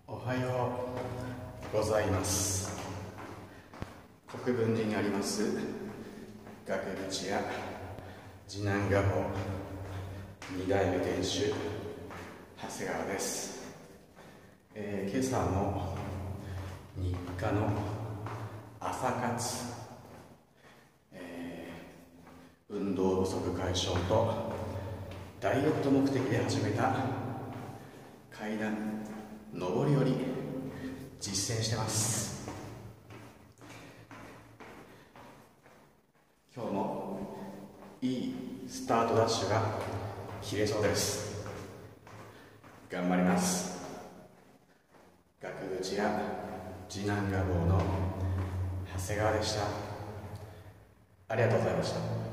おはようございます。国分寺にあります額縁屋次男画坊2代目店主長谷川です。今朝も日課の朝活、運動不足解消とダイエット目的で始めた階段上り下り実践してます。今日もいいスタートダッシュが切れそうです。頑張ります。額縁屋次男画坊の長谷川でした。ありがとうございました。